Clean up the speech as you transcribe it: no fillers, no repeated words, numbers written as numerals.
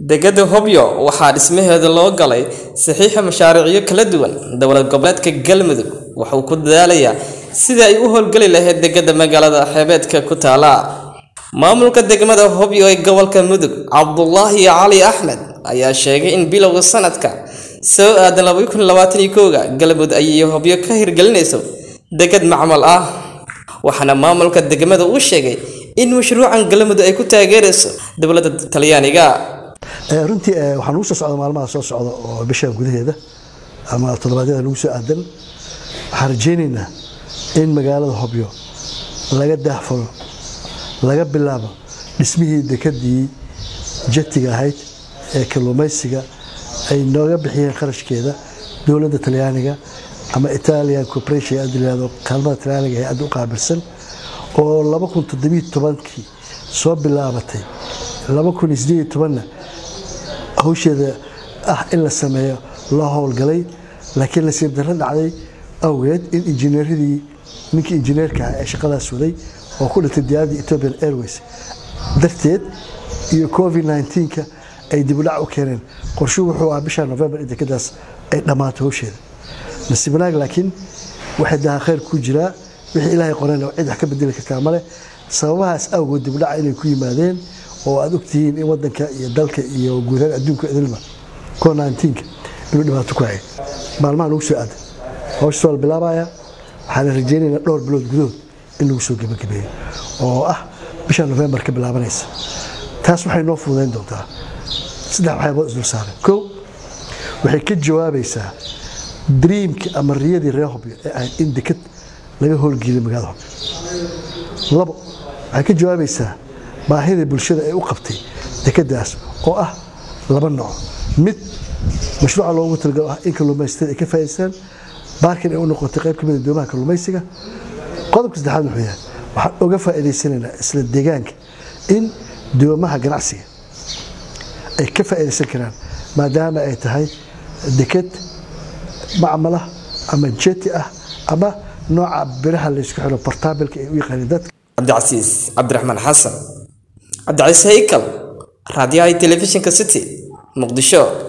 degada Hobyo waxaa dhismaheeda loo galay saxiixa mashaariicyo kala duwan dowlad goboleedka Galmudug waxa uu ku dadaalayaa sidii ay u howlgali lahayd degada magaalada xeebedka ku taala maamulka degmada Hobyo ee gobolka Mudug Cabdullaahi Cali Axmed ayaa sheegay in bilowga sanadka soo aadan 2021 Galmudug ay Hobyo ka hirgelinayso degad macmal ah waxana maamulka degmada uu sheegay in mashruucan Galmudug ay ku taageerayso dowladda Talyaaniga runtii waxaan u soo socdaa maalmaha soo socda oo bisha gudaheeda ama todobaadyada lagu soo aadan waxaan rajaynaynaa in magaalada Hobyo laga daahfuro laga bilaabo dhismihii dekadii jetiga ahayd ee kalluumaysiga ay nooga bixiyeen qarashkeeda dowladda Talyaaniga ama Italian Corporation adilado kaalmada Talyaaniga ee aad u qaabilsan oo 2017 soo bilaabatay 2018 hawsheeda in la sameeyo loo howlgalay laakiin la sii daran dhacday awgeed in injineeradii ninkii injineerka ee shaqadaas waday oo ku dhintay diyaaradda Ethiopian Airways darteed iyo COVID-19 ay dib u dhac u keeneen qorshuhu wuxuu ahaa bisha November in dekadaas ay dhamaato hawsheeda nasiibnaag laakiin waxa daa khayr ku jira wixii Ilaahay qorayna cid wax ka bedeli kartaa male sababahaas awgood dib u dhac inay ku yimaadeen oo aad ogtihiin in wadanka iyo dalka iyo guud ahaan adduunka idilma COVID-19 inuu dhibaato ku hayay maalmaha lagu soo aaday hawsha wal bilaabaya waxaan rajaynaynaa dhowr bilood gudahood in lagu soo gabagabeeyo oo ah bisha November ka bilaabanaysa taas waxay noo fududeyn doontaa saddex waxyaalood isdul saaran koow waxay ka jawaabaysaa dreamka ama riyadii reer Hobyo ee ay in dekad laga howlgeliyo magaalada Hobyo labo waxay ka jawaabaysaa baahida bulshada ay u qabtay dekadaas oo ah laba nooc mid mashruuca loogu talagalay in kalluumaysatada ay ka faa'iideystaan baarkan ay u noqotay qayb ka mid ah doomaha kalluumaysiga qodobka saddexaad wuxuu yahay waxaan uga faa'iideysanaynaa isla deegaanka in doomaha ganacsiga ay ka faa'iideysan karaan maadaama ay tahay dekad macmal ah ama jeti ah ama nooca biraha la isku xiro portable-ka ay u yaqaaneen dadka Abdulaziz Abdurrahman Hassan Abdulaziz Haykal Radio Television City Muqdisho